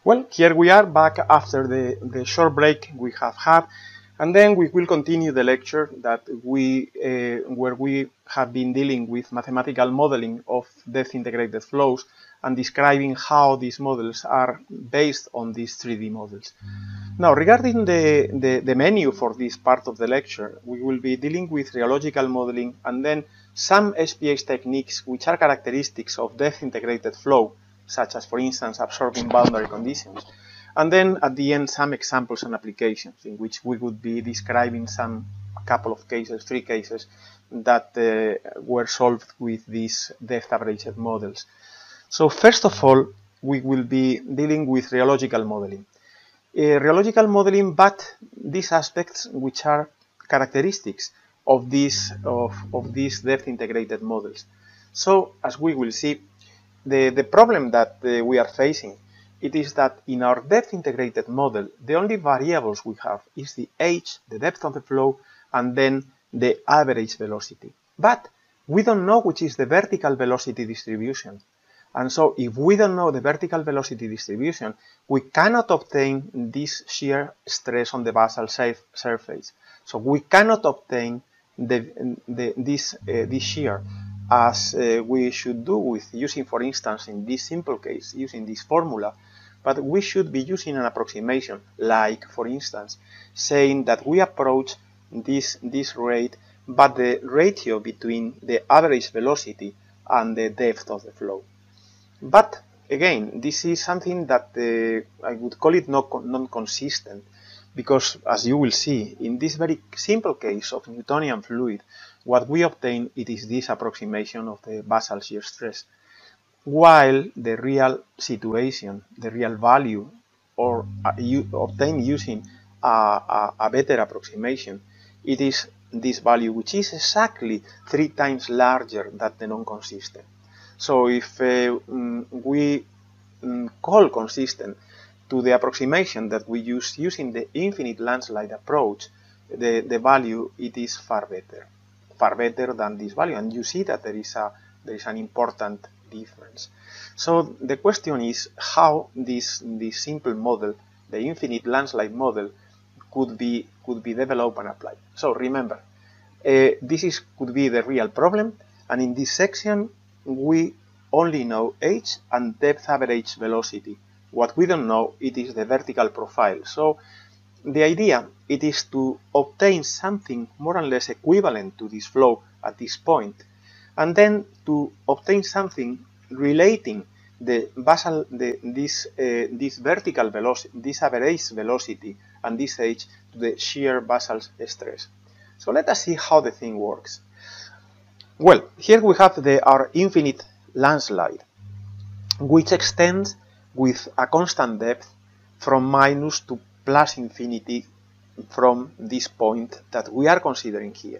Well, here we are back after the short break we have had, and then we will continue the lecture that where we have been dealing with mathematical modeling of depth-integrated flows and describing how these models are based on these 3D models. Now, regarding the menu for this part of the lecture, we will be dealing with rheological modeling and then some SPH techniques which are characteristics of depth-integrated flow, such as, for instance, absorbing boundary conditions. And then at the end, some examples and applications in which we would be describing couple of cases, 3 cases, that were solved with these depth-averaged models. So first of all, we will be dealing with rheological modeling. Rheological modeling, but these aspects which are characteristics of these depth-integrated models. So as we will see, the problem that we are facing, it is that in our depth-integrated model, the only variables we have is the h, the depth of the flow, and then the average velocity. But we don't know which is the vertical velocity distribution. And so if we don't know the vertical velocity distribution, we cannot obtain this shear stress on the basal surface. So we cannot obtain this shear as we should do with using, for instance, in this simple case, using this formula. But we should be using an approximation, like, for instance, saying that we approach this rate, but the ratio between the average velocity and the depth of the flow. But again, this is something that I would call it non-consistent, because as you will see, in this very simple case of Newtonian fluid, what we obtain it is this approximation of the basal shear stress, while the real situation, the real value, or you obtain using a better approximation, it is this value, which is exactly 3 times larger than the non-consistent. So if we call consistent to the approximation that we use using the infinite landslide approach, the value, it is far better than this value, and you see that there is an important difference. So the question is how this simple model, the infinite landslide model, could be developed and applied. So remember, this could be the real problem, and in this section we only know h and depth average velocity. What we don't know, it is the vertical profile. So the idea, it is to obtain something more or less equivalent to this flow at this point, and then to obtain something relating the basal, this vertical velocity, this average velocity, and this h to the shear basal stress. So let us see how the thing works. Well, here we have our infinite landslide, which extends with a constant depth from minus to plus infinity from this point that we are considering here.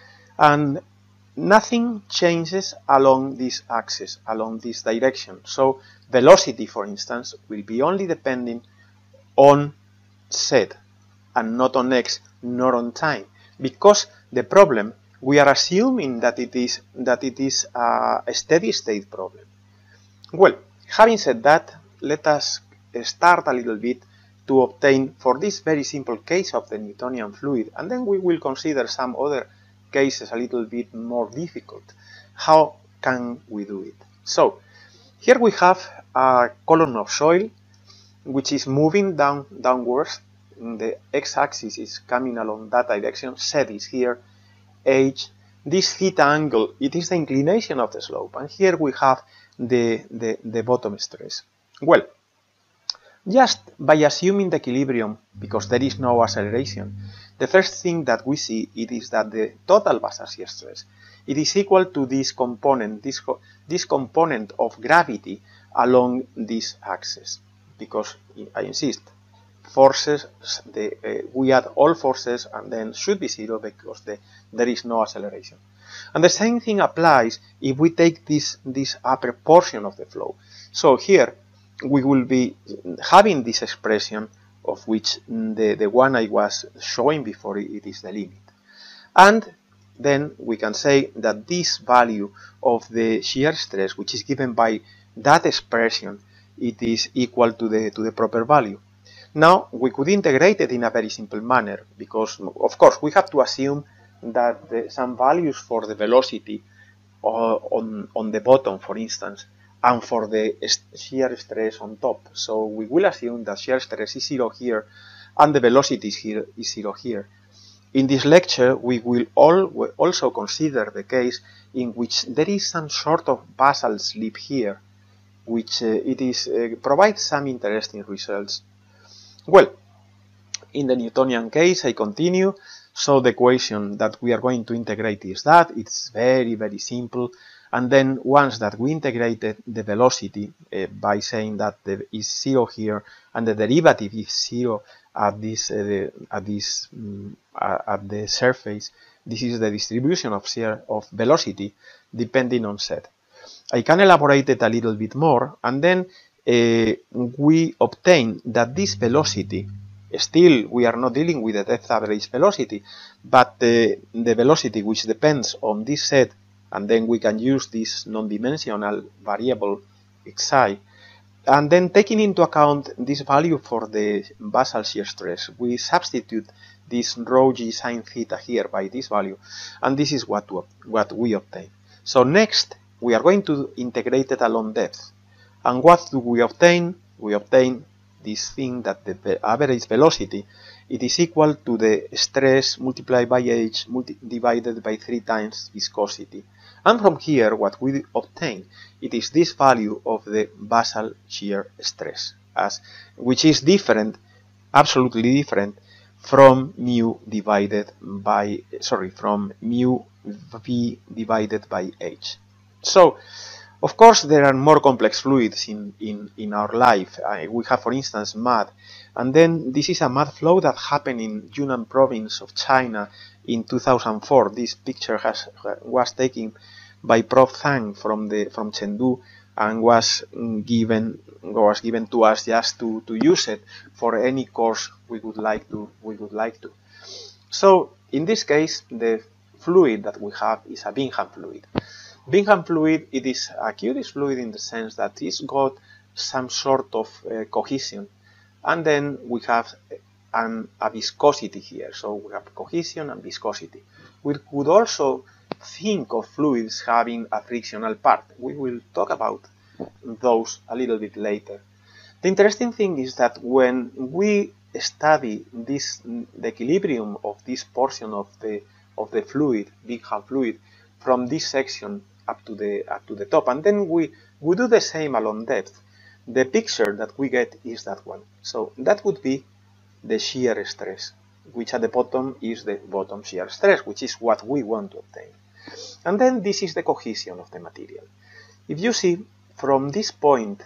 And nothing changes along this axis, along this direction. So velocity, for instance, will be only depending on z and not on x, nor on time, because the problem, we are assuming that it is a steady state problem. Well, having said that, let us start a little bit to obtain, for this very simple case of the Newtonian fluid, and then we will consider some other cases a little bit more difficult. How can we do it? So here we have a column of soil which is moving downwards. The x-axis is coming along that direction. Z is here. H, this theta angle, it is the inclination of the slope, and here we have the bottom stress. Well, just by assuming the equilibrium, because there is no acceleration, the first thing that we see it is that the total basal shear stress, it is equal to this component, this component of gravity along this axis, because I insist, forces, we add all forces and then should be 0 because there is no acceleration. And the same thing applies if we take this upper portion of the flow. So here we will be having this expression, of which the one I was showing before, it is the limit. And then we can say that this value of the shear stress, which is given by that expression, it is equal to the proper value. Now we could integrate it in a very simple manner, because of course we have to assume that some values for the velocity on the bottom, for instance, and for the shear stress on top. So we will assume that shear stress is 0 here and the velocity is 0 here. In this lecture, we will also consider the case in which there is some sort of basal slip here, which provides some interesting results. Well, in the Newtonian case, I continue. So the equation that we are going to integrate is that. It's very, very simple. And then once that we integrated the velocity by saying that there is 0 here and the derivative is 0 at the surface, this is the distribution of velocity depending on z. I can elaborate it a little bit more, and then we obtain that this velocity, still we are not dealing with the depth average velocity, but the velocity which depends on this z, and then we can use this non-dimensional variable xi, and then taking into account this value for the basal shear stress, we substitute this rho g sine theta here by this value, and this is what we obtain. So next we are going to integrate it along depth. And what do we obtain? We obtain this thing that the average velocity, it is equal to the stress multiplied by h divided by 3 times viscosity. And from here, what we obtain, it is this value of the basal shear stress, which is different, absolutely different, from mu v divided by h. So, of course, there are more complex fluids in our life. We have, for instance, mud. And then this is a mud flow that happened in Yunnan province of China in 2004. This picture was taken by Prof. Zhang from Chengdu and was given to us just to use it for any course we would like to. So in this case, the fluid that we have is a Bingham fluid. Bingham fluid, it is a curious fluid in the sense that it's got some sort of cohesion, and then we have a viscosity here. So we have cohesion and viscosity. We could also think of fluids having a frictional part. We will talk about those a little bit later. The interesting thing is that when we study the equilibrium of this portion of the fluid, Bingham fluid, from this section up to the top, and then we do the same along depth, the picture that we get is that one. So that would be the shear stress, which at the bottom is the bottom shear stress, which is what we want to obtain. And then this is the cohesion of the material. If you see from this point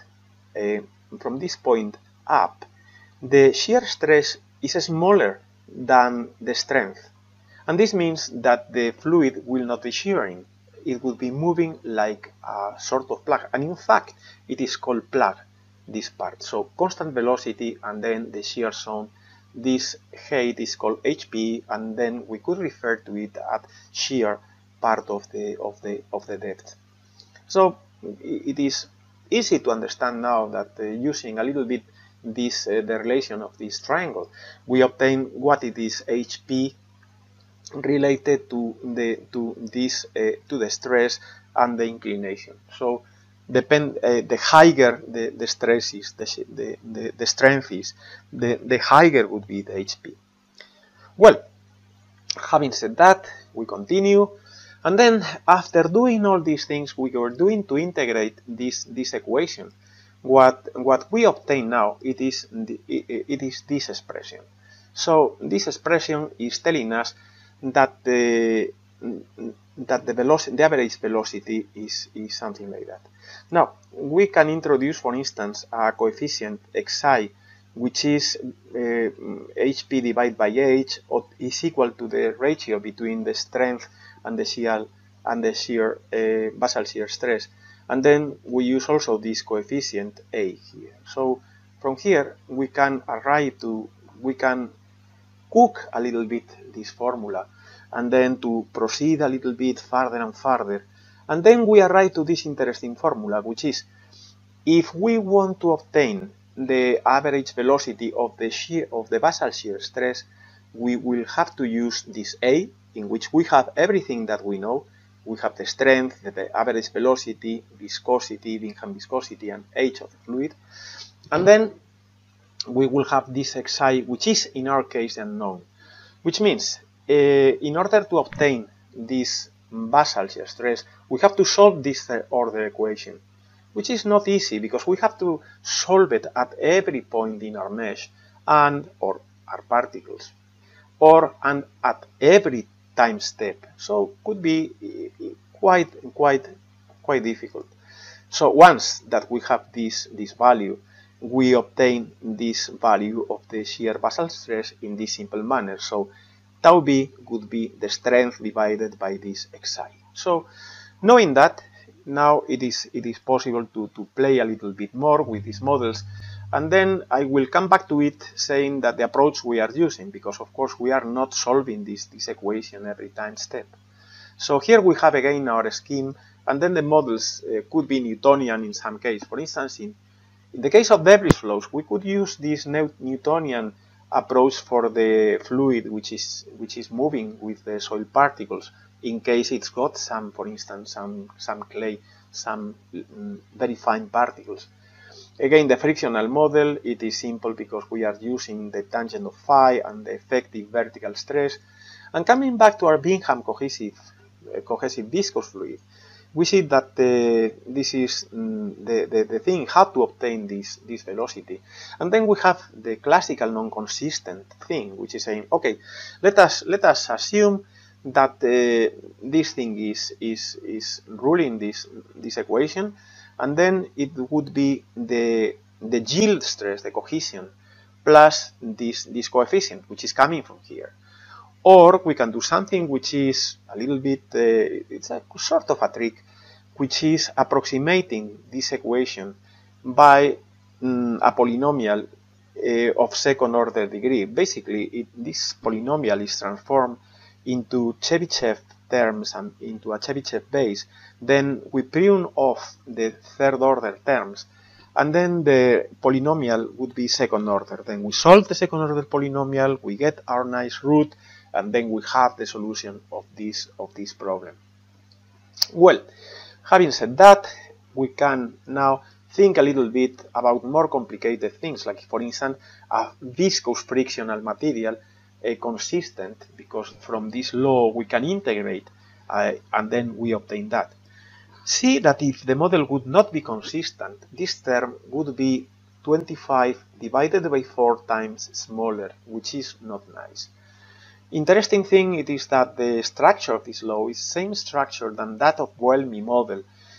up, the shear stress is smaller than the strength. And this means that the fluid will not be shearing. It will be moving like a sort of plug. And in fact, it is called plug, this part. So constant velocity and then the shear zone. This height is called HP, and then we could refer to it as shear part of the depth. So it is easy to understand now that using a little bit the relation of this triangle, we obtain what it is HP related to the stress and the inclination. So the higher the stress is, the strength is, the higher would be the HP. Well, having said that, we continue, and then after doing all these things we were doing to integrate this equation, what we obtain now, it is this expression. So this expression is telling us that the average velocity is something like that. Now we can introduce, for instance, a coefficient xi, which is HP divided by h, or is equal to the ratio between the strength and the shear basal shear stress. And then we use also this coefficient a here. So from here we can cook a little bit this formula, and then to proceed a little bit further and further, and then we arrive to this interesting formula, which is If we want to obtain the average velocity of the basal shear stress, we will have to use this A, in which we have everything that we know. We have the strength, the average velocity, viscosity, Bingham viscosity, and age of the fluid. And then we will have this Xi, which is in our case unknown, which means in order to obtain this basal shear stress, we have to solve this third order equation, which is not easy because we have to solve it at every point in our mesh or our particles, and at every time step. So could be quite difficult. So once that we have this value, we obtain this value of the shear basal stress in this simple manner. So tau b would be the strength divided by this Xi. So knowing that, now it is possible to play a little bit more with these models, and then I will come back to it saying that the approach we are using, because of course we are not solving this equation every time step. So here we have again our scheme, and then the models could be Newtonian in some case. For instance, in the case of debris flows, we could use this Newtonian approach for the fluid which is moving with the soil particles, in case it's got some, for instance, some clay, some very fine particles. Again, the frictional model, it is simple because we are using the tangent of phi and the effective vertical stress. And coming back to our Bingham cohesive viscous fluid, we see that this is the thing, how to obtain this velocity. And then we have the classical non-consistent thing, which is saying, okay, let us assume that this thing is ruling this equation, and then it would be the yield stress, the cohesion, plus this coefficient, which is coming from here. Or we can do something which is a little bit, it's a sort of a trick, which is approximating this equation by a polynomial of second order degree. Basically, this polynomial is transformed into Chebyshev terms and into a Chebyshev base. Then we prune off the third order terms, and then the polynomial would be second order. Then we solve the second order polynomial, we get our nice root, and then we have the solution of this problem. Well, having said that, we can now think a little bit about more complicated things, like for instance a viscous frictional material consistent, because from this law we can integrate and then we obtain that. See that if the model would not be consistent, this term would be 25 divided by 4 times smaller, which is not nice. Interesting thing it is that the structure of this law is same structure than that of Boelmy model,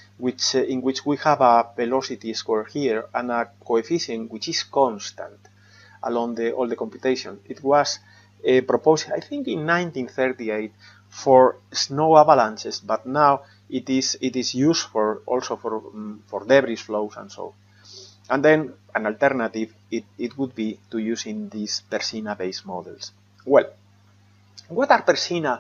in which we have a velocity square here and a coefficient which is constant along all the computation. It was proposed, I think, in 1938 for snow avalanches, but now it is used also for debris flows and so. And then an alternative it would be to using these Persina-based models. Well, what are Persina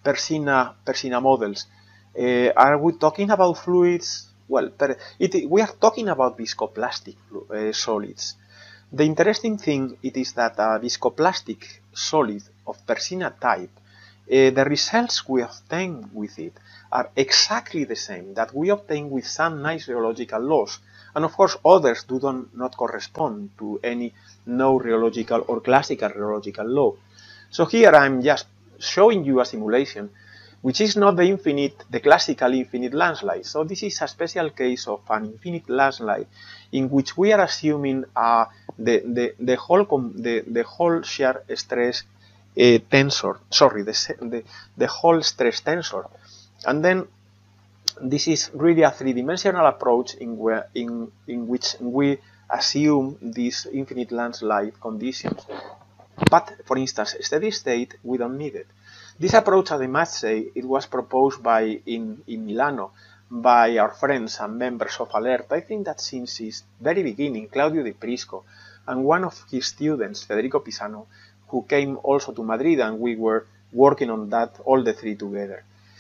models? Are we talking about fluids? Well, we are talking about viscoplastic solids. The interesting thing is that a viscoplastic solid of Persina type, the results we obtain with it are exactly the same that we obtain with some nice rheological laws. And of course, others do not correspond to any no rheological or classical rheological law. So here I'm just showing you a simulation which is not the classical infinite landslide. So this is a special case of an infinite landslide in which we are assuming the whole shear stress tensor, sorry, the whole stress tensor. And then this is really a three-dimensional approach in which we assume these infinite landslide conditions. But for instance, steady state, we don't need it. This approach, I must say, it was proposed in Milano by our friends and members of ALERT. I think that since its very beginning, Claudio Di Prisco and one of his students, Federico Pisano, who came also to Madrid, and we were working on that all the three together.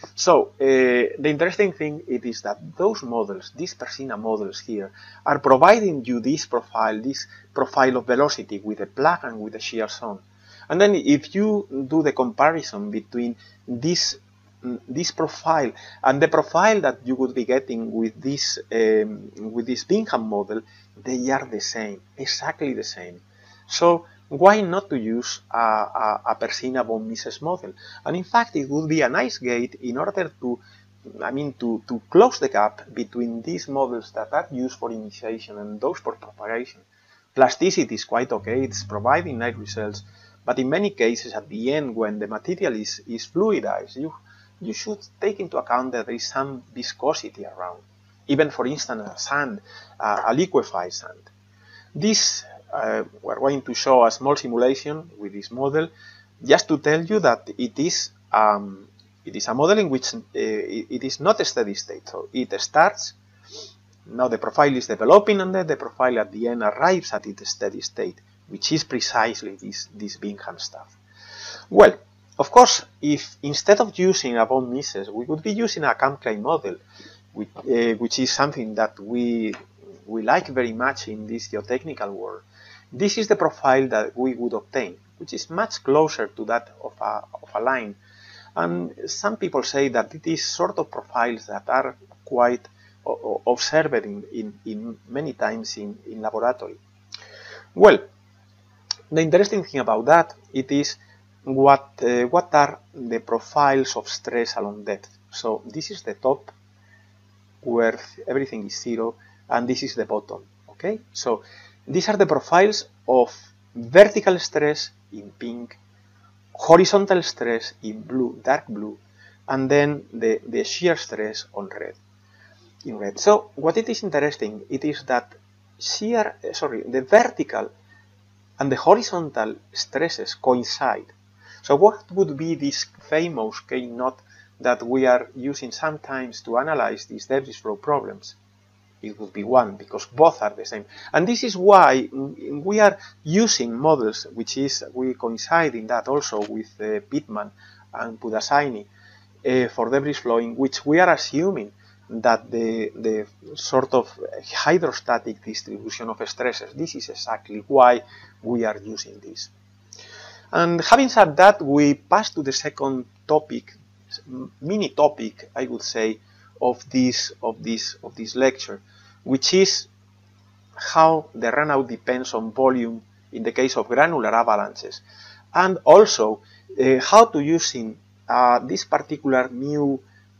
So the interesting thing it is that those models, these Persina models here, are providing you this profile of velocity with a plug and with a shear zone. And then if you do the comparison between this profile and the profile that you would be getting with this Bingham model, they are the same, exactly the same. So why not to use a Persina von Mises model? And in fact, it would be a nice gate in order to, to close the gap between these models that are used for initiation and those for propagation. Plasticity is quite okay, it's providing nice results, but in many cases at the end, when the material is fluidized, you should take into account that there is some viscosity around. Even, for instance, sand, a liquefied sand. This, we're going to show a small simulation with this model, just to tell you that it is a model in which it is not a steady state. So it starts, now the profile is developing, and then the profile at the end arrives at its steady state, which is precisely this Bingham stuff. Well, of course, if instead of using a von Mises, we would be using a Kampklein model, which is something that we like very much in this geotechnical world, this is the profile that we would obtain, which is much closer to that of a line. And some people say that it is sort of profiles that are quite observed in many times in laboratory. Well, the interesting thing about that, it is what are the profiles of stress along depth. So this is the top where everything is zero, and this is the bottom. Okay, so these are the profiles of vertical stress in pink, horizontal stress in blue, dark blue, and then the shear stress on red. In red. So what it is interesting, it is that the vertical and the horizontal stresses coincide. So what would be this famous K-naught that we are using sometimes to analyze these debris flow problems? It would be 1, because both are the same. And this is why we are using models, we coincide in that also with Pittman and Pudasaini for debris flow, in which we are assuming that the sort of hydrostatic distribution of stresses, this is exactly why we are using this. And having said that, we pass to the second topic, mini topic, I would say, of this lecture, which is how the runout depends on volume in the case of granular avalanches, and also how to using this particular mu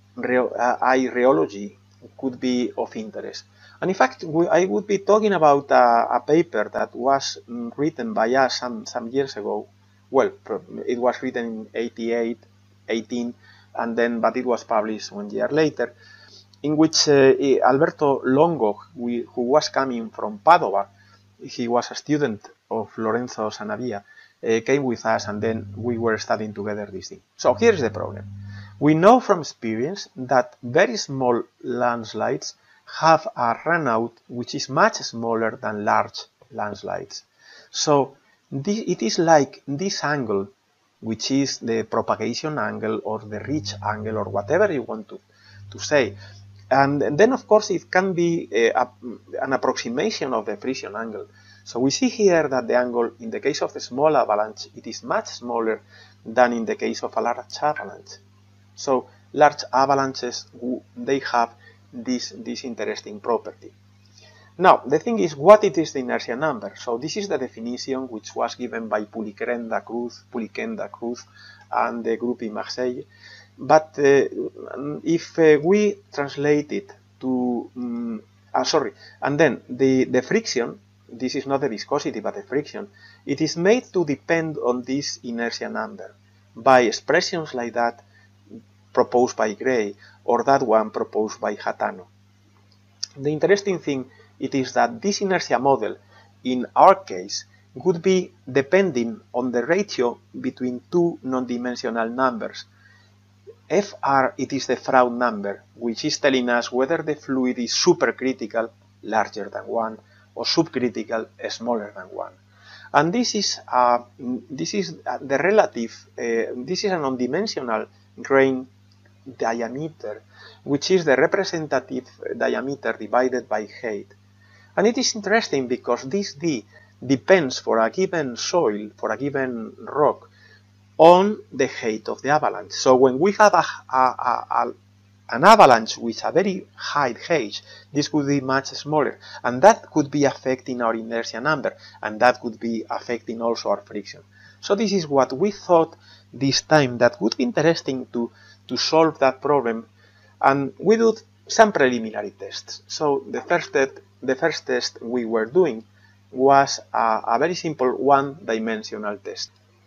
I rheology could be of interest. And in fact, I would be talking about a paper that was written by us some years ago. Well, it was written in 18, but it was published 1 year later, in which Alberto Longo, who was coming from Padova, he was a student of Lorenzo Sanavia, came with us, and then we were studying together this thing. So here's the problem. We know from experience that very small landslides have a runout which is much smaller than large landslides. So it is like this angle, which is the propagation angle or the ridge angle or whatever you want to say. And then, of course, it can be an approximation of the friction angle. So we see here that the angle in the case of a small avalanche, it is much smaller than in the case of a large avalanche. So large avalanches, they have this interesting property. Now, the thing is, what it is the inertia number? So this is the definition which was given by Puliquenda Cruz, and the group in Marseille. But if we translate it to, and then the friction, this is not the viscosity but the friction, it is made to depend on this inertia number by expressions like that proposed by Gray, or that one proposed by Hatano. The interesting thing it is that this inertia model, in our case, would be depending on the ratio between two non-dimensional numbers. Fr, it is the Freud number, which is telling us whether the fluid is supercritical, larger than 1, or subcritical, smaller than 1. And this is the relative, this is a non-dimensional grain diameter, which is the representative diameter divided by height. And it is interesting because this d depends for a given soil, for a given rock, on the height of the avalanche. So when we have an avalanche with a very high height, this could be much smaller, and that could be affecting our inertia number, and that could be affecting also our friction. So this is what we thought this time that would be interesting to solve that problem, and we did some preliminary tests. So the first test we were doing was a very simple one-dimensional test.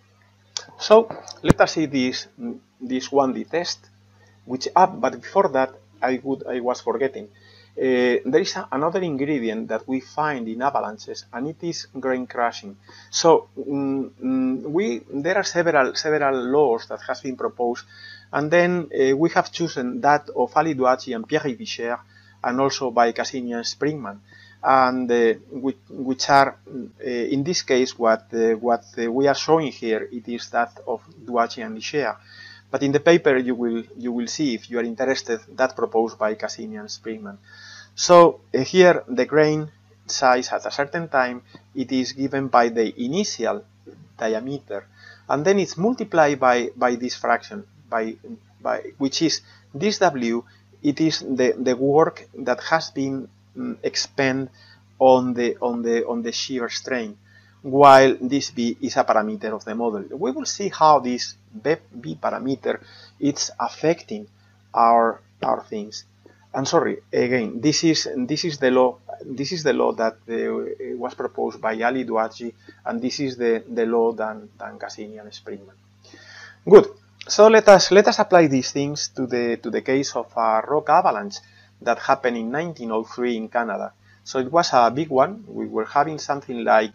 So let us see this 1D test, but before that I was forgetting. There is another ingredient that we find in avalanches, and it is grain crushing. So there are several laws that has been proposed, and then we have chosen that of Ali Douachi and Pierre Vicher, and also by Cassini and Springman, and which are in this case what we are showing here. It is that of Douachi and Vicher. But in the paper you will see, if you are interested, that proposed by Cassini and Springman. So here the grain size at a certain time, it is given by the initial diameter, and then it's multiplied by this fraction, which is this W. It is the work that has been expended on the shear strain, while this B is a parameter of the model. We will see how this B parameter is affecting our things. And sorry, again, this is the law. This is the law that was proposed by Ali Douachi, and this is the law than Cassini and Springman. Good. So let us apply these things to the case of a rock avalanche that happened in 1903 in Canada. So it was a big one. We were having something like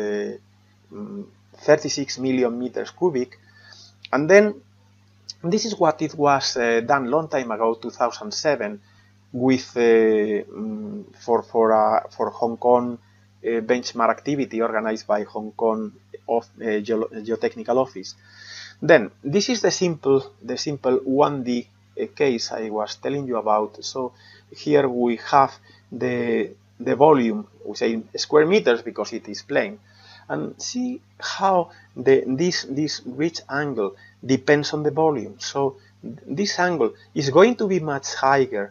36 million meters cubic, and then this is what it was done long time ago, 2007, with for Hong Kong benchmark activity organized by Hong Kong Geotechnical Office. Then this is the simple 1D case I was telling you about. So here we have the volume, we say square meters because it is plane, and see how this ridge angle depends on the volume. So this angle is going to be much higher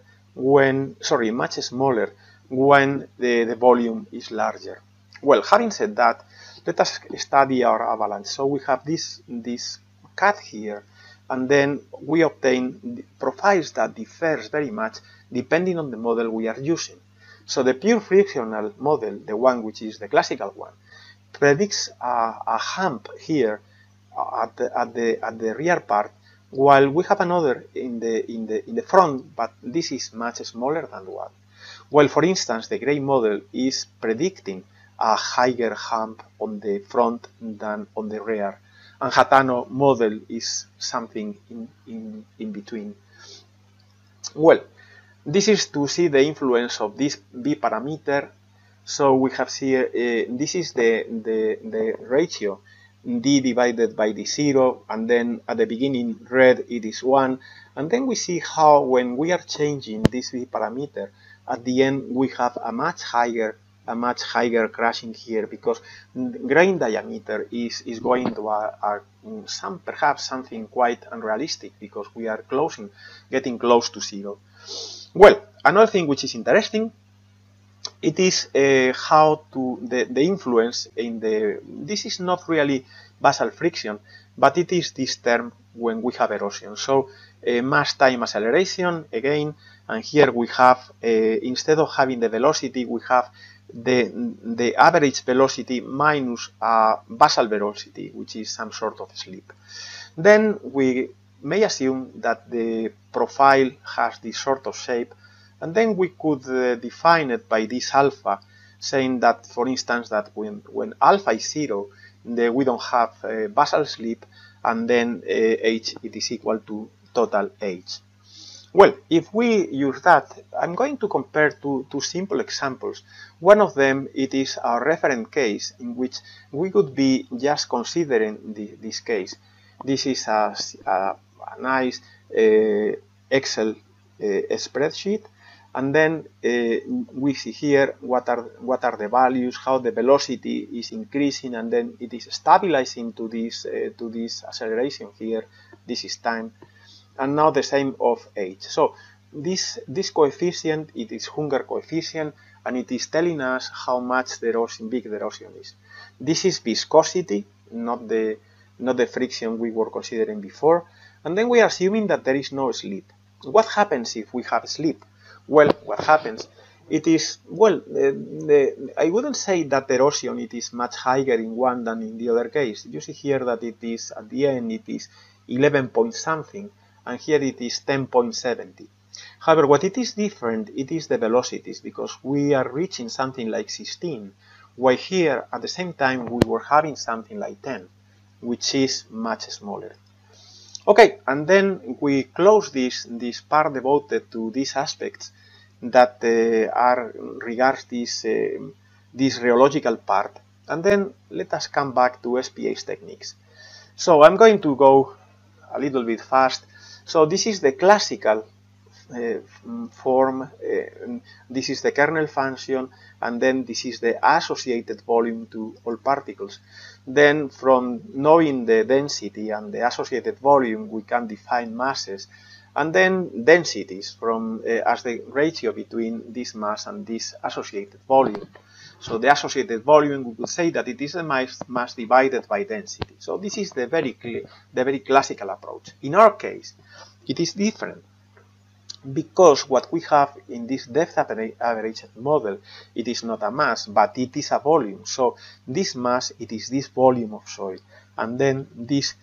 much smaller when the volume is larger. Well, having said that, let us study our avalanche. So we have this cut here, and then we obtain profiles that differs very much depending on the model we are using. So the pure frictional model, the one which is the classical one, predicts a hump here at the rear part, while we have another in the front, but this is much smaller than one. Well, for instance, the Gray model is predicting a higher hump on the front than on the rear, and Hatano model is something in between. Well, this is to see the influence of this B parameter. So we have here, this is the ratio, D divided by D0, and then at the beginning red it is 1, and then we see how when we are changing this B parameter, at the end we have a much higher crashing here, because grain diameter is going to perhaps something quite unrealistic, because we are getting close to 0. Well, another thing which is interesting, it is how the influence in this is not really basal friction, but it is this term when we have erosion. So mass time acceleration again, and here we have instead of having the velocity, we have the average velocity minus basal velocity, which is some sort of slip. Then we may assume that the profile has this sort of shape, and then we could define it by this alpha, saying that, for instance, that when alpha is 0, we don't have basal slip, and then h it is equal to total h. Well, if we use that, I'm going to compare two simple examples. One of them, it is our reference case, in which we could be just considering this case. This is a nice Excel spreadsheet, and then we see here what are the values, how the velocity is increasing, and then it is stabilizing to this acceleration here. This is time, and now the same of age. So this coefficient, it is Hunger coefficient, and it is telling us how much the erosion, big the erosion is. This is viscosity, not the friction we were considering before. And then we are assuming that there is no slip. What happens if we have slip? Well, what happens? It is, well, I wouldn't say that the erosion it is much higher in one than in the other case. You see here that it is, at the end, it is 11 point something, and here it is 10.70. However, what it is different, it is the velocities, because we are reaching something like 16, while here, at the same time, we were having something like 10, which is much smaller. Okay, and then we close this part devoted to these aspects that are regards this rheological part, and then let us come back to SPH techniques. So I'm going to go a little bit fast. So this is the classical form, this is the kernel function, and then this is the associated volume to all particles. Then from knowing the density and the associated volume, we can define masses, and then densities from as the ratio between this mass and this associated volume. So the associated volume, we would say that it is the mass divided by density. So this is the very classical approach. In our case, it is different, because what we have in this depth averaged model, it is not a mass, but it is a volume. So this mass, it is this volume of soil, and then this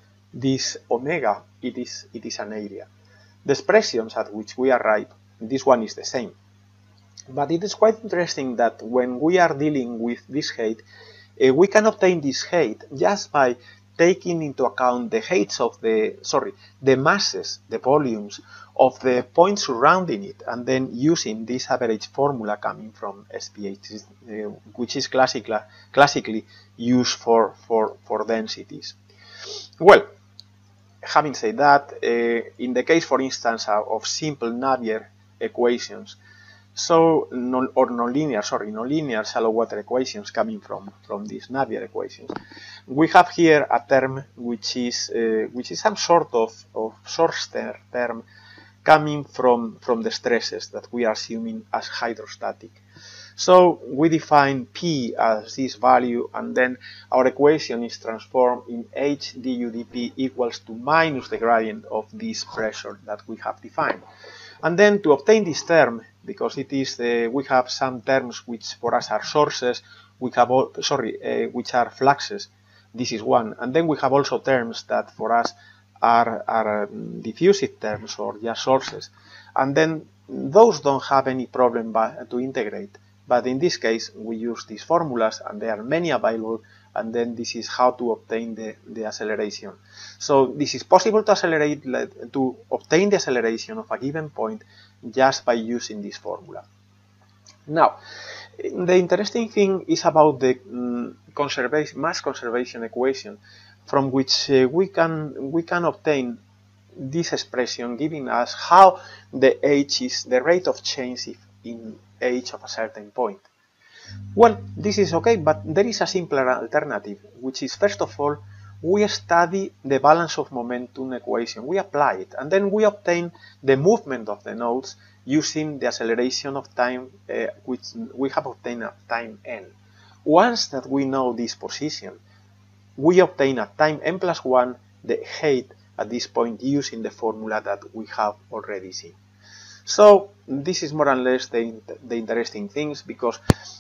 omega, it is an area. The expressions at which we arrive, this one is the same. But it is quite interesting that when we are dealing with this height, we can obtain this height just by taking into account the heights of the masses, the volumes of the points surrounding it, and then using this average formula coming from SPH, which is classically used for densities. Well, having said that, in the case, for instance, of simple Navier equations, so nonlinear shallow water equations coming from these Navier equations, we have here a term which is some sort of source term coming from the stresses that we are assuming as hydrostatic. So we define P as this value, and then our equation is transformed in H du dP equals to minus the gradient of this pressure that we have defined. And then to obtain this term, because it is we have some terms which for us are sources, we have which are fluxes. This is one, and then we have also terms that for us are diffusive terms or just sources, and then those don't have any problem to integrate. But in this case, we use these formulas, and there are many available, and then this is how to obtain the acceleration. So this is possible to obtain the acceleration of a given point just by using this formula. Now, the interesting thing is about the mass conservation equation, from which we can obtain this expression giving us how the h is the rate of change in h of a certain point. Well, this is okay, but there is a simpler alternative, which is, first of all, we study the balance of momentum equation, we apply it, and then we obtain the movement of the nodes using the acceleration of time, which we have obtained at time n. Once that we know this position, we obtain at time n plus 1 the height at this point using the formula that we have already seen. So this is more or less the interesting things, because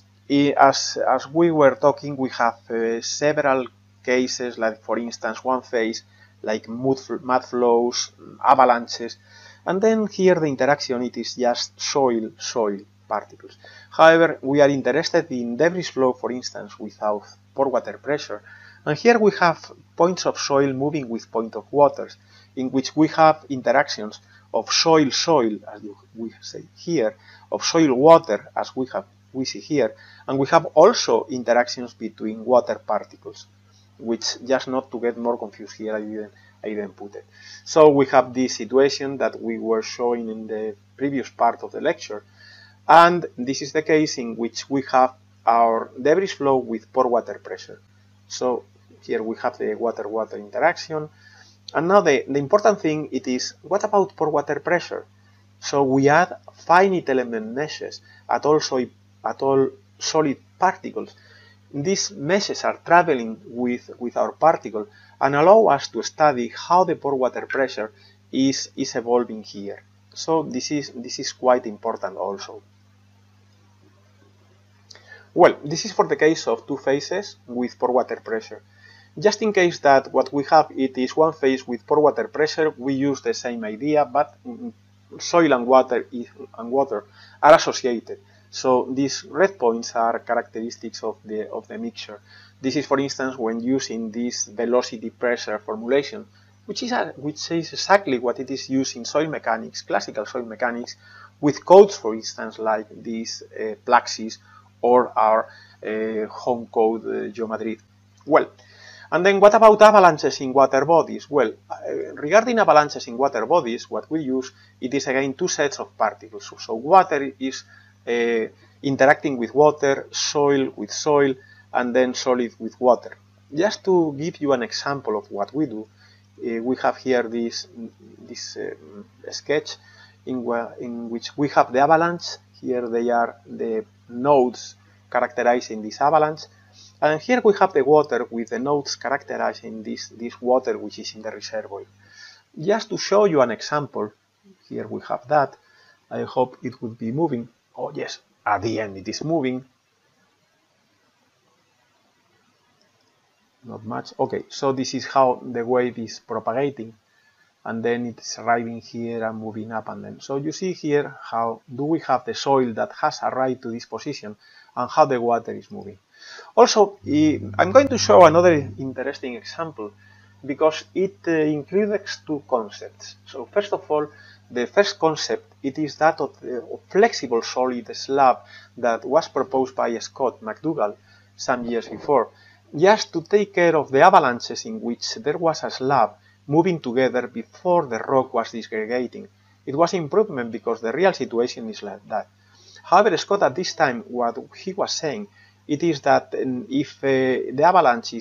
as we were talking, we have several cases, like for instance one phase like mud flows, avalanches, and then here the interaction, it is just soil particles. However, we are interested in debris flow, for instance, without pore water pressure, and here we have points of soil moving with point of waters, in which we have interactions of soil, as we say here, of soil water, as we see here, and we have also interactions between water particles, which, just not to get more confused here, I didn't put it. So we have this situation that we were showing in the previous part of the lecture, and this is the case in which we have our debris flow with pore water pressure. So here we have the water-water interaction, and now the important thing it is, what about pore water pressure? So we add finite element meshes at all solid particles. These meshes are traveling with our particle and allow us to study how the pore water pressure is evolving here. So this is quite important also. Well, this is for the case of two phases with pore water pressure. Just in case that what we have it is one phase with pore water pressure, we use the same idea, but soil and water are associated. So these red points are characteristics of the mixture. This is, for instance, when using this velocity pressure formulation, which is exactly what it is used in soil mechanics, classical soil mechanics, with codes, for instance, like this Plaxis or our home code GeoMadrid. Well, and then what about avalanches in water bodies? Well, regarding avalanches in water bodies, what we use, it is again two sets of particles. So water is interacting with water, soil with soil, and then solid with water. Just to give you an example of what we do, we have here this sketch in which we have the avalanche. Here they are the nodes characterizing this avalanche. And here we have the water with the nodes characterizing this water which is in the reservoir. Just to show you an example, here we have that. I hope it would be moving. Oh yes, at the end it is moving. Not much. Okay, so this is how the wave is propagating. And then it's arriving here and moving up and then. So you see here how do we have the soil that has arrived to this position and how the water is moving. Also, I'm going to show another interesting example because it includes two concepts. So first of all, the first concept, it is that of the flexible solid slab that was proposed by Scott McDougall some years before, just to take care of the avalanches in which there was a slab moving together before the rock was disgregating. It was an improvement because the real situation is like that. However, Scott at this time, what he was saying, it is that if the avalanche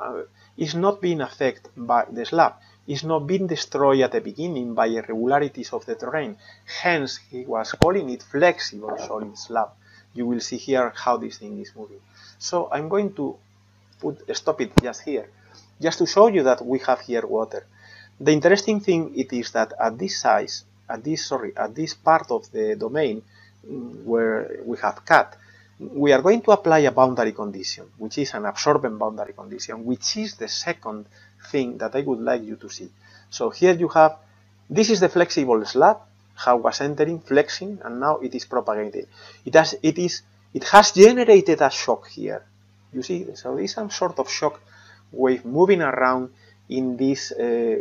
is not being affected by the slab, is not being destroyed at the beginning by irregularities of the terrain, hence he was calling it flexible solid slab. You will see here how this thing is moving. So I'm going to stop it just here, just to show you that we have here water. The interesting thing it is that at this size, at this part of the domain where we have cut, we are going to apply a boundary condition, which is an absorbent boundary condition, which is the second thing that I would like you to see. So here you have, this is the flexible slab, how was entering, flexing, and now it is propagating. It has generated a shock here. You see, so there is some sort of shock wave moving around in this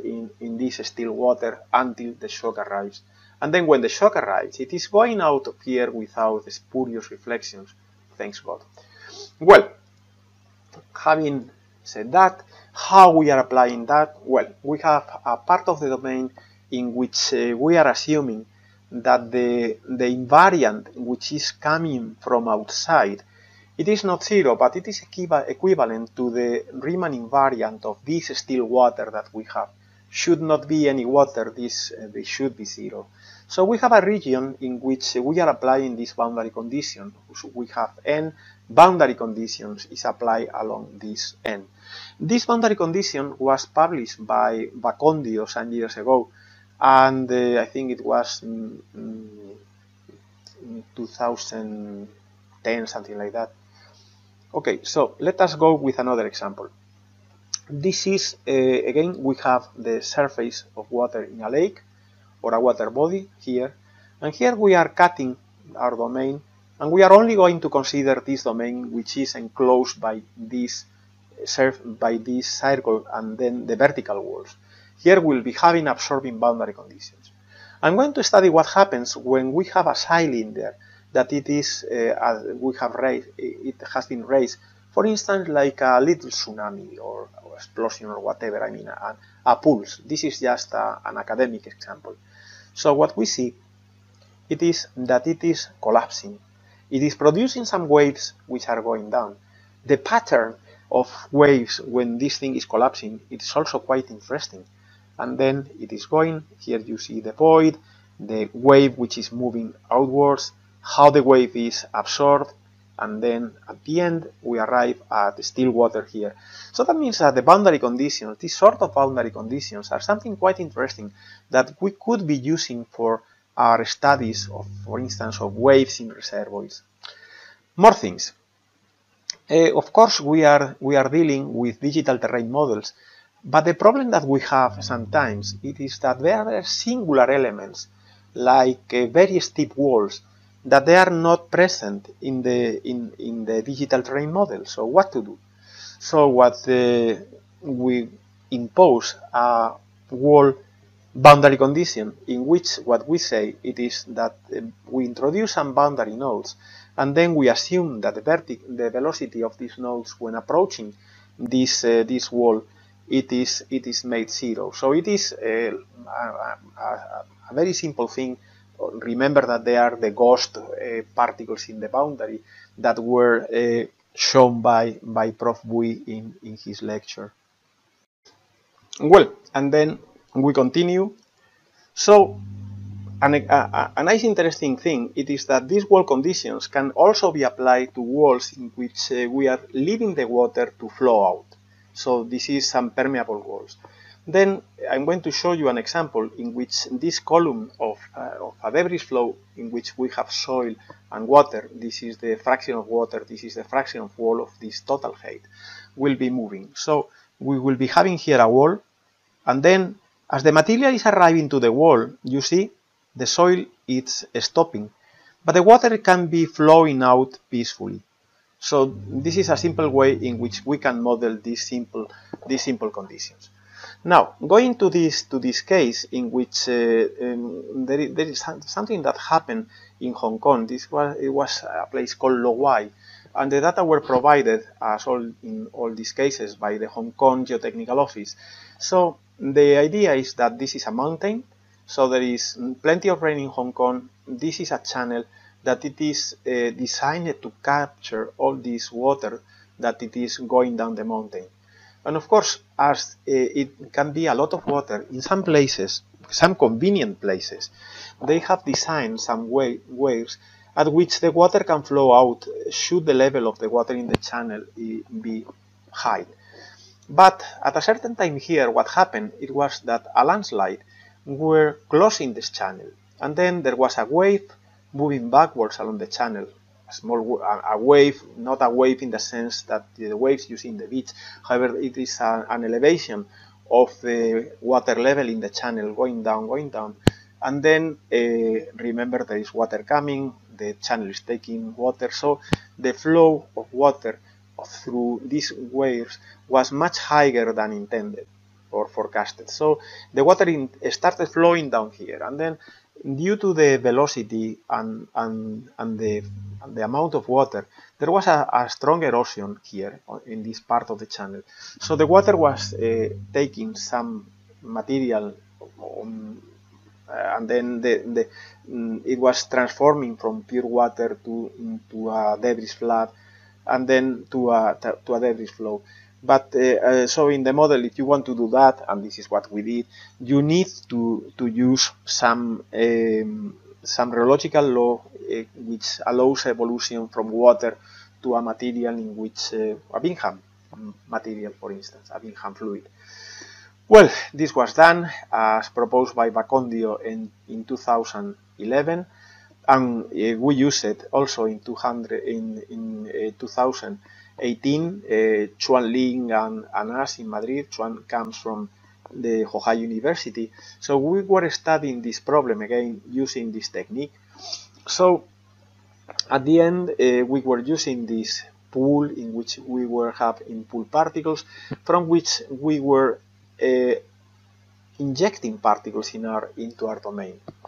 still water until the shock arrives. And then when the shock arrives, it is going out of here without spurious reflections, thanks God. Well, having said that, how we are applying that? Well, we have a part of the domain in which we are assuming that the invariant which is coming from outside, it is not zero, but it is equivalent to the Riemann invariant of this still water that we have. Should not be any water, this should be zero. So we have a region in which we are applying this boundary condition. So we have n boundary conditions is applied along this n. This boundary condition was published by Bacondio some years ago, and I think it was 2010, something like that. Okay, so let us go with another example. This is, again, we have the surface of water in a lake or a water body here, and here we are cutting our domain, and we are only going to consider this domain which is enclosed by this circle and then the vertical walls. Here we'll be having absorbing boundary conditions. I'm going to study what happens when we have a cylinder that it is, we have raised, it has been raised For instance, like a little tsunami or explosion or whatever, I mean, a pulse. This is just an academic example. So what we see, it is that it is collapsing. It is producing some waves which are going down. The pattern of waves when this thing is collapsing, it is also quite interesting. And then it is going, here you see the void, the wave which is moving outwards, how the wave is absorbed, and then at the end we arrive at still water here. So that means that the boundary conditions, these sort of boundary conditions, are something quite interesting that we could be using for our studies of, for instance, of waves in reservoirs. More things. Of course, we are dealing with digital terrain models, but the problem that we have sometimes it is that there are singular elements, like very steep walls, that they are not present in the digital terrain model. So what to do? So what we impose a wall boundary condition in which what we say it is that we introduce some boundary nodes, and then we assume that the velocity of these nodes when approaching this wall it is made zero. So it is a very simple thing. Remember that they are the ghost particles in the boundary that were shown by Prof. Bui in his lecture. Well, and then we continue. So a nice interesting thing it is that these wall conditions can also be applied to walls in which we are leaving the water to flow out. So this is some permeable walls. Then I'm going to show you an example in which this column of a debris flow in which we have soil and water, this is the fraction of water, this is the fraction of wall of this total height, will be moving. So we will be having here a wall, and then as the material is arriving to the wall, you see the soil is stopping, but the water can be flowing out peacefully. So this is a simple way in which we can model these simple conditions. Now, going to this case in which there is something that happened in Hong Kong. It was a place called Lo Wai, and the data were provided, as in all these cases, by the Hong Kong Geotechnical Office. So the idea is that this is a mountain, so there is plenty of rain in Hong Kong. This is a channel that it is designed to capture all this water that it is going down the mountain. And of course, as it can be a lot of water, in some places, some convenient places, they have designed some ways at which the water can flow out should the level of the water in the channel be high. But at a certain time here, what happened, it was that a landslide were closing this channel, and then there was a wave moving backwards along the channel. A wave, not a wave in the sense that the waves you see in the beach. However, it is an elevation of the water level in the channel going down. And then remember there is water coming, the channel is taking water, so the flow of water through these waves was much higher than intended or forecasted. So the water started flowing down here, and then due to the velocity and the amount of water, there was a strong erosion here in this part of the channel. So the water was taking some material, and then it was transforming from pure water to a debris flood, and then to a debris flow. But so in the model, if you want to do that, and this is what we did, you need to use some rheological law which allows evolution from water to a material in which a Bingham material, for instance, a Bingham fluid. Well, this was done as proposed by Bacondio in 2011, and we used it also in 2018. Chuan Ling and us in Madrid. Chuan comes from the Ohio University. So we were studying this problem again using this technique. So at the end, we were using this pool in which we were having pool particles, from which we were injecting particles into our domain.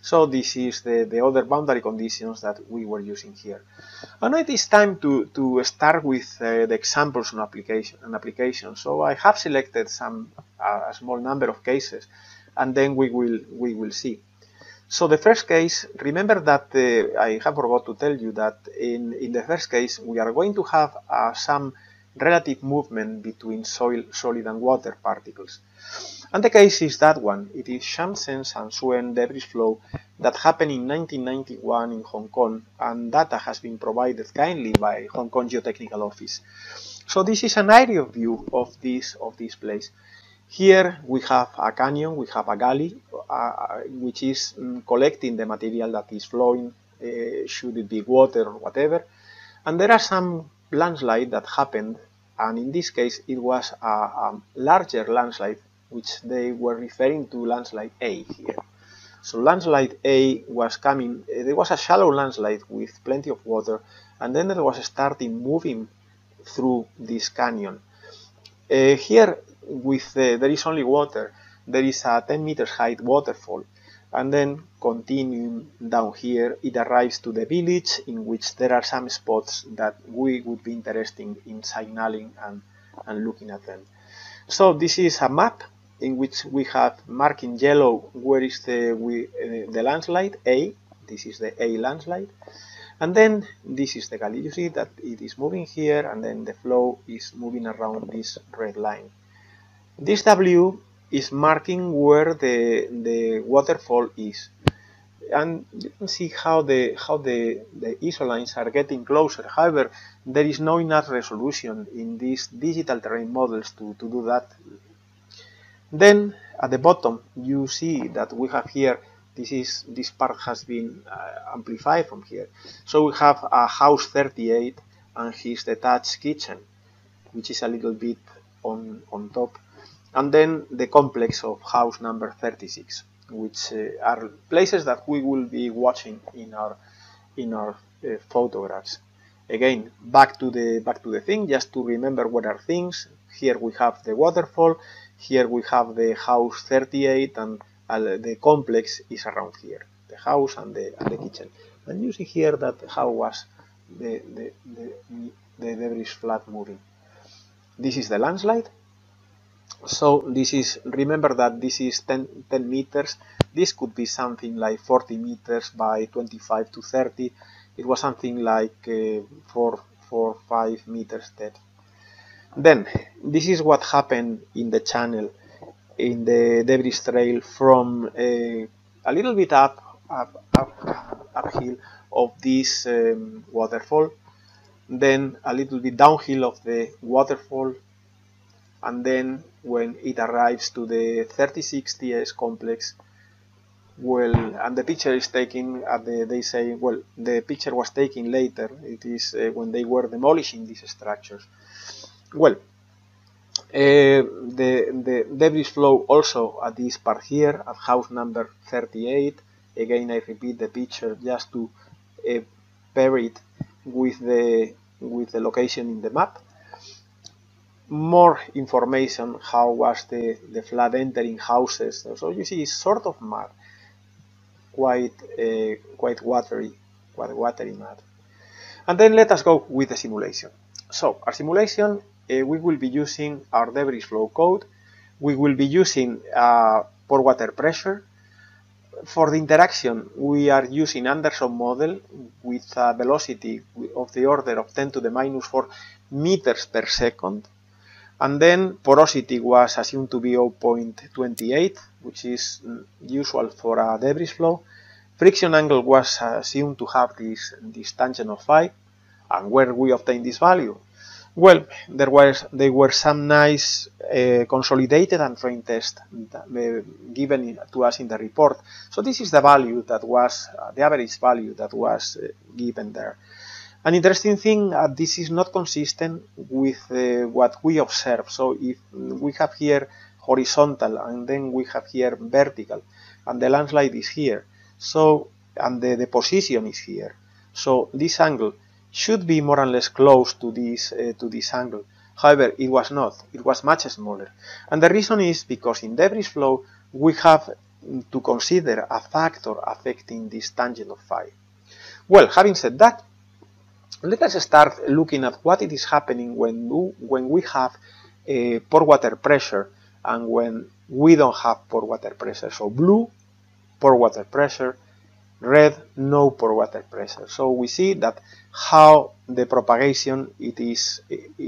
So this is the other boundary conditions that we were using here. And now it is time to start with the examples on application. So I have selected a small number of cases, and then we will see. So the first case, remember that I have forgot to tell you that in the first case we are going to have some relative movement between soil, solid and water particles. And the case is that one. It is Shamsen and Suen debris flow that happened in 1991 in Hong Kong, and data has been provided kindly by Hong Kong Geotechnical Office. So this is an aerial view of this place. Here we have a canyon, we have a gully, which is collecting the material that is flowing, should it be water or whatever. And there are some landslides that happened, and in this case it was a larger landslide, which they were referring to landslide A here. So landslide A was coming, there was a shallow landslide with plenty of water, and then it was starting moving through this canyon. Here there is only water, there is a 10 meters height waterfall, and then continuing down here it arrives to the village, in which there are some spots that we would be interested in signaling and looking at them. So this is a map in which we have marked in yellow where is the landslide A. This is the A landslide, and then this is the gully. You see that it is moving here, and then the flow is moving around this red line. This W is marking where the waterfall is, and you can see how the isolines are getting closer. However, there is no enough resolution in these digital terrain models to do that. Then at the bottom you see that we have here, this part has been amplified from here. So we have a house 38 and his detached kitchen, which is a little bit on top, and then the complex of house number 36, which are places that we will be watching in our photographs. Again, back to the thing, just to remember what are things. Here we have the waterfall, here we have the house 38, and the complex is around here, the house and the kitchen. And you see here that how was the debris flat moving. This is the landslide. So this is, remember that this is 10 meters. This could be something like 40 meters by 25 to 30. It was something like 4-5 meters depth. Then this is what happened in the channel, in the debris trail from a little bit uphill of this waterfall, then a little bit downhill of the waterfall, and then when it arrives to the 36 TS complex, well, and the picture is taken at they say, well, the picture was taken later. It is when they were demolishing these structures. Well, the debris flow also at this part here at house number 38. Again, I repeat the picture just to pair it with the location in the map. More information, how was the flood entering houses. So you see, it's sort of mud, quite watery mud. And then let us go with the simulation. So our simulation, we will be using our debris flow code. We will be using pore water pressure. For the interaction, we are using Anderson model with a velocity of the order of 10 to the minus 4 meters per second. And then porosity was assumed to be 0.28, which is usual for a debris flow. Friction angle was assumed to have this tangent of 5. And where we obtain this value? Well, there were some nice consolidated and train tests given to us in the report. So this is the value that was, the average value that was given there. An interesting thing, this is not consistent with what we observe. So if we have here horizontal and then we have here vertical, and the landslide is here, so and the position is here, so this angle should be more or less close to this angle. However, it was not. It was much smaller, and the reason is because in debris flow we have to consider a factor affecting this tangent of phi. Well, having said that, let us start looking at what it is happening when we have pore water pressure and when we don't have pore water pressure. So blue, pore water pressure, red, no pore water pressure. So we see that how the propagation, it is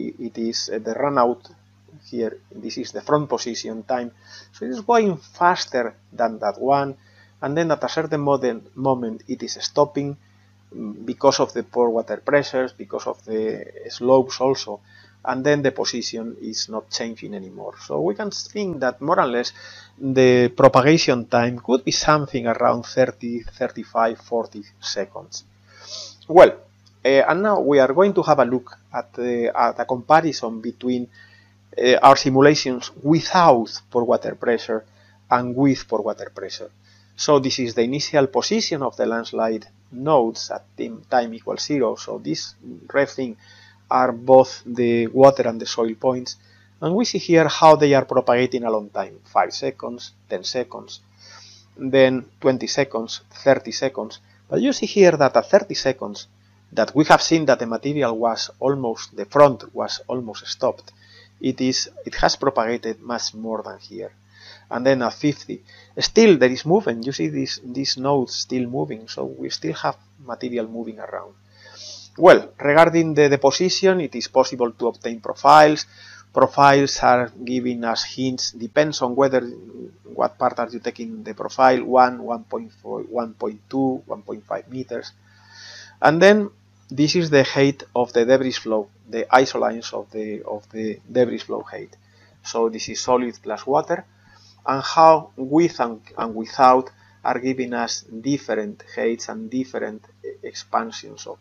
the run out here, this is the front position time, so it is going faster than that one, and then at a certain moment it is stopping because of the pore water pressures, because of the slopes also, and then the position is not changing anymore. So we can think that more or less the propagation time could be something around 30, 35, 40 seconds. Well, and now we are going to have a look at a comparison between our simulations without pore water pressure and with pore water pressure. So this is the initial position of the landslide nodes at time equals 0. So this red thing are both the water and the soil points, and we see here how they are propagating along time: 5 seconds, 10 seconds, then 20 seconds, 30 seconds. But you see here that at 30 seconds, that we have seen that the material was almost, the front was almost stopped. It has propagated much more than here. And then at 50, still there is movement. You see these nodes still moving, so we still have material moving around. Well, regarding the deposition, it is possible to obtain profiles. Profiles are giving us hints, depends on what part are you taking the profile, 1, 1.4, 1.2, 1.5 meters. And then this is the height of the debris flow, the isolines of the debris flow height. So this is solid plus water, and how with and without are giving us different heights and different expansions of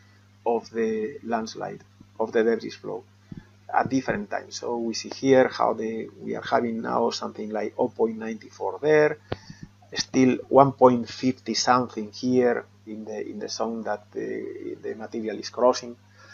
the landslide, of the debris flow at different times. So we see here how we are having now something like 0.94 there, still 1.50 something here in the zone that the material is crossing.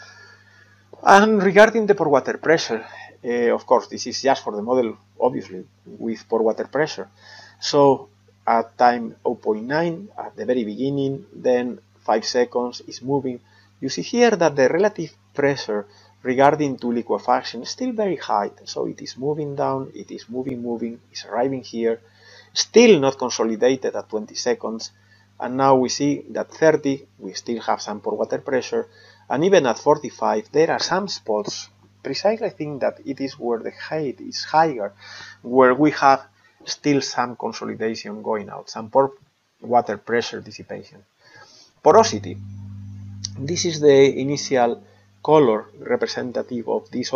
And regarding the pore water pressure, of course, this is just for the model, obviously, with pore water pressure. So at time 0.9, at the very beginning, then 5 seconds is moving. You see here that the relative pressure regarding to liquefaction is still very high. So it is moving down, it is moving, it's arriving here, still not consolidated at 20 seconds. And now we see that 30, we still have some pore water pressure. And even at 45, there are some spots, precisely I think that it is where the height is higher, where we have still some consolidation going out, some pore water pressure dissipation. Porosity. This is the initial color representative of this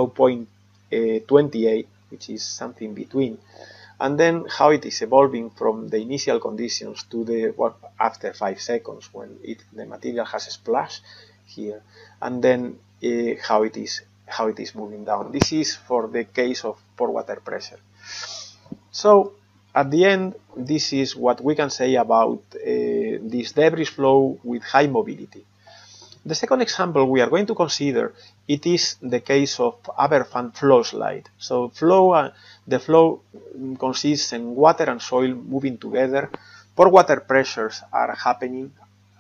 0.28, which is something between. And then how it is evolving from the initial conditions to after 5 seconds when the material has splashed here, and then how it is moving down. This is for the case of pore water pressure. So at the end, this is what we can say about this debris flow with high mobility. The second example we are going to consider, it is the case of Aberfan flow slide. So the flow consists in water and soil moving together. Pore water pressures are happening,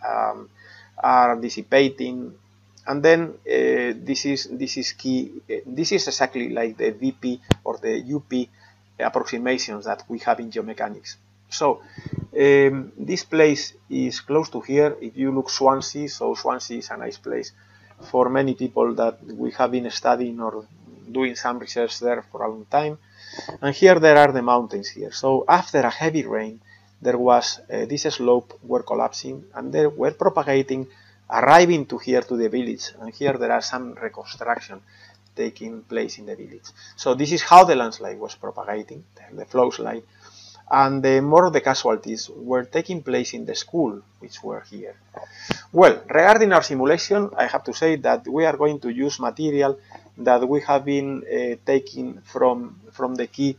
are dissipating, and then this is key. This is exactly like the VP or the UP approximations that we have in geomechanics. So this place is close to here. If you look Swansea, so Swansea is a nice place for many people that we have been studying or doing some research there for a long time. And here there are the mountains here. So after a heavy rain, there was this slope were collapsing and they were propagating, arriving to here to the village. And here there are some reconstruction taking place in the village. So this is how the landslide was propagating, the flow slide. And more of the casualties were taking place in the school, which were here. Well, regarding our simulation, I have to say that we are going to use material that we have been taking from the key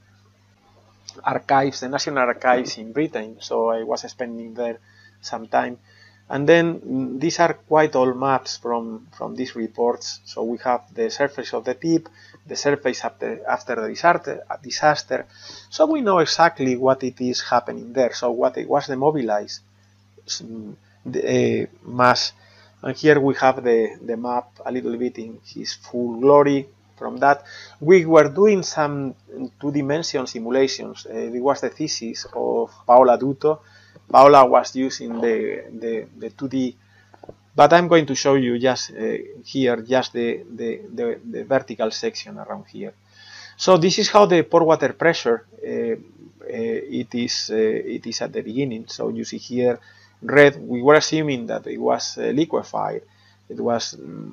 archives, the National Archives in Britain. So I was spending there some time. And then these are quite old maps from these reports. So we have the surface of the tip, the surface after the disaster. So we know exactly what it is happening there. So what it was the mobilized mass. And here we have the map a little bit in his full glory. From that, we were doing some two-dimension simulations. It was the thesis of Paola Duto. Paola was using the 2D, but I'm going to show you just here, just the vertical section around here. So this is how the pore water pressure it is at the beginning. So you see here red. We were assuming that it was liquefied. It was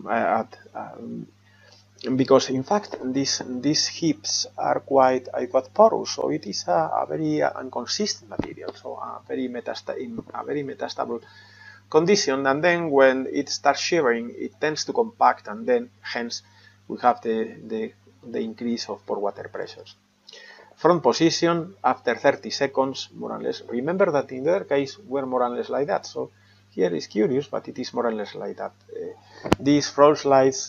because in fact these hips are quite porous, so it is a very inconsistent material, so a very metastable condition. And then when it starts shivering, it tends to compact, and then hence we have the increase of pore water pressures. Front position after 30 seconds, more or less. Remember that in their case we're more or less like that. So here is curious, but it is more or less like that. These front slides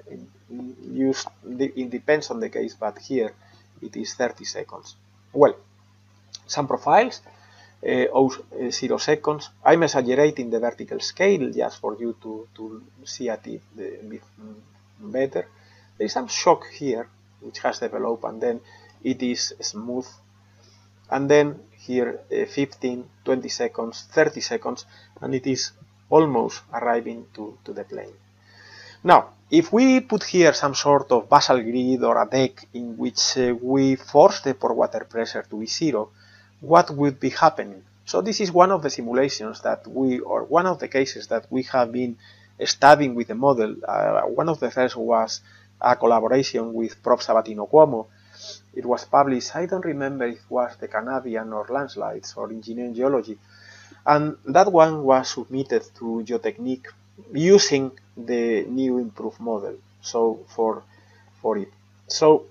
it depends on the case, but here it is 30 seconds. Well, some profiles, 0 seconds. I'm exaggerating the vertical scale just for you to see it better. There is some shock here which has developed, and then it is smooth. And then here 15, 20 seconds, 30 seconds, and it is almost arriving to the plane. Now, if we put here some sort of basal grid or a deck in which we force the pore water pressure to be 0, what would be happening? So this is one of the simulations that one of the cases that we have been studying with the model. One of the first was a collaboration with Prof. Sabatino Cuomo. It was published, I don't remember if it was the Canadian or Landslides or Engineering Geology. And that one was submitted to Geotechnique using the new improved model. So for it. So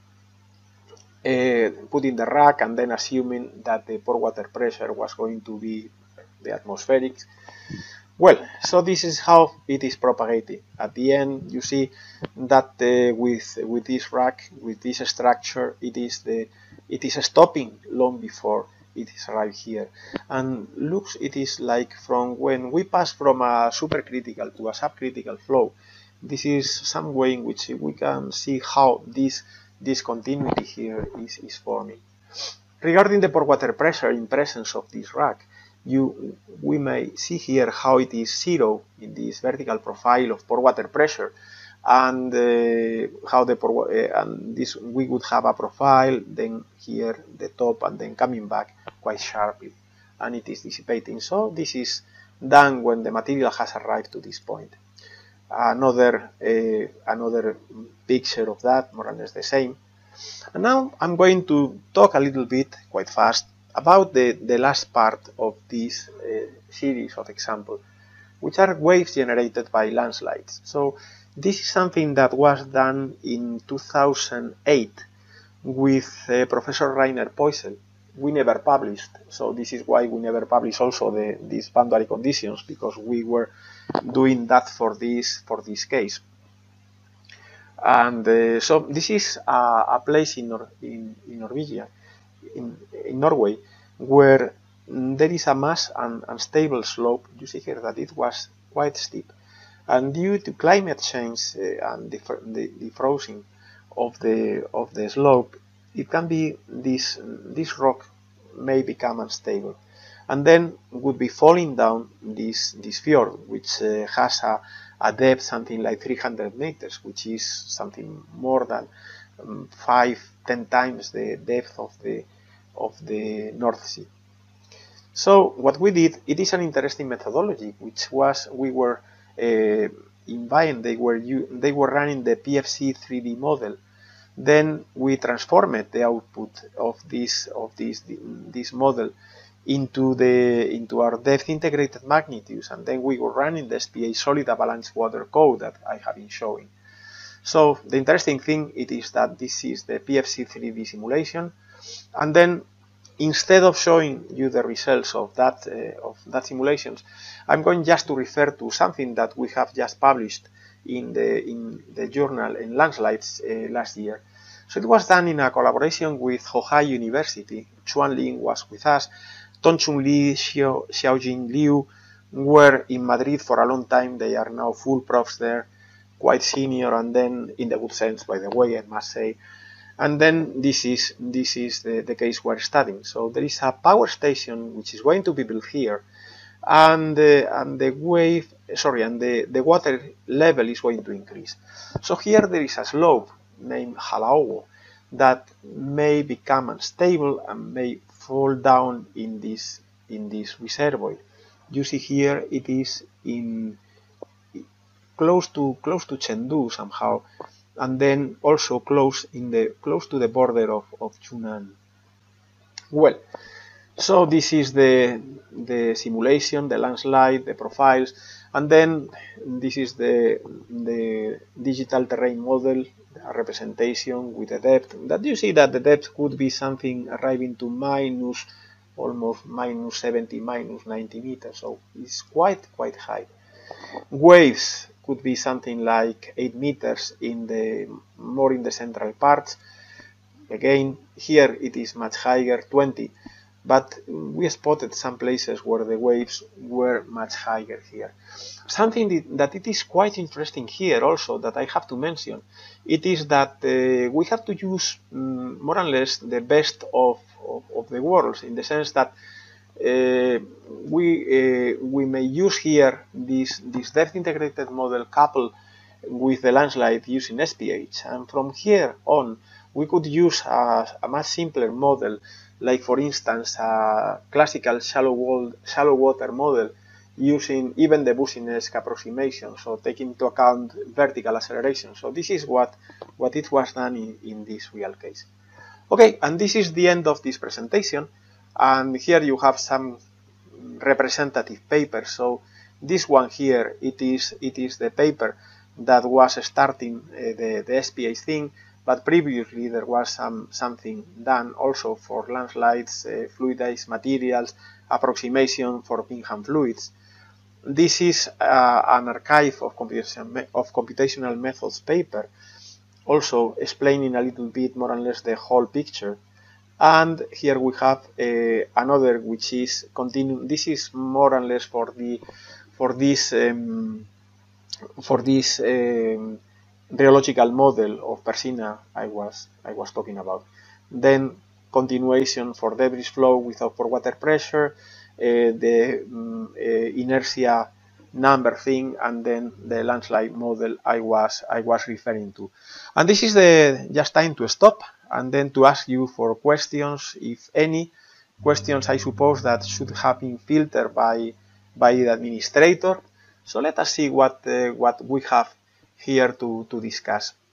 putting the rack and then assuming that the pore water pressure was going to be the atmospheric. Well, so this is how it is propagating. At the end, you see that with this rack, with this structure, it is stopping long before it is arrived here. And looks, it is like from when we pass from a supercritical to a subcritical flow. This is some way in which we can see how this continuity here is forming. Regarding the pore water pressure in presence of this rack, we may see here how it is 0 in this vertical profile of pore water pressure, and how this we would have a profile, then here the top, and then coming back quite sharply, and it is dissipating. So this is done when the material has arrived to this point. Another picture of that, more or less the same. And now I'm going to talk a little bit, quite fast, about the last part of this series of examples, which are waves generated by landslides. So this is something that was done in 2008 with Professor Rainer Poisel. We never published, so this is why we never published also these boundary conditions, because we were doing that for this case. And so this is a place in Norwegia, in Norway, where there is a mass and unstable slope. You see here that it was quite steep, and due to climate change and the frozen of the slope, it can be this rock may become unstable, and then would be falling down this fjord, which has a depth something like 300 meters, which is something more than 5-10 times the depth of the North Sea. So what we did, it is an interesting methodology, which was we were in Bayern, they were running the PFC 3D model. Then we transformed the output of this model into our depth integrated magnitudes, and then we were running the SPA solid avalanche water code that I have been showing. So the interesting thing it is that this is the PFC 3D simulation, and then instead of showing you the results of that simulations, I'm going just to refer to something that we have just published in the journal in Landslides last year. So it was done in a collaboration with Hohai University. Chuan Ling was with us. Tongchun Li, Xiaojin Liu were in Madrid for a long time. They are now full profs there, quite senior, and then in the good sense, by the way, I must say. And then this is the case we're studying. So there is a power station which is going to be built here, and the water level is going to increase. So here there is a slope named Halaogo that may become unstable and may fall down in this reservoir. You see here it is in close to Chengdu somehow, and then also close to the border of Yunnan. Well, so this is the simulation, the landslide, the profiles, and then this is the digital terrain model, a representation with the depth. That you see that the depth could be something arriving to almost minus 70, minus 90 meters, so it's quite high. Waves could be something like 8 meters more in the central parts. Again, here it is much higher, 20, but we spotted some places where the waves were much higher here. Something that it is quite interesting here also that I have to mention, it is that we have to use more or less the best of the worlds, in the sense that we may use here this depth integrated model coupled with the landslide using SPH, and from here on we could use a much simpler model, like for instance a classical shallow water model using even the Boussinesq approximation, so taking into account vertical acceleration. So this is what it was done in this real case. Okay, and this is the end of this presentation. And here you have some representative papers. So this one here, it is the paper that was starting the SPH thing, but previously there was something done also for landslides, fluidized materials, approximation for Bingham fluids. This is an archive of computational methods paper, also explaining a little bit more or less the whole picture. And here we have another which is continuing. This is more or less for this rheological model of Persina I was talking about. Then continuation for debris flow without pore water pressure, the inertia number thing, and then the landslide model I was referring to. And this is just time to stop and then to ask you for questions, if any questions. I suppose that should have been filtered by the administrator. So let us see what we have here to discuss.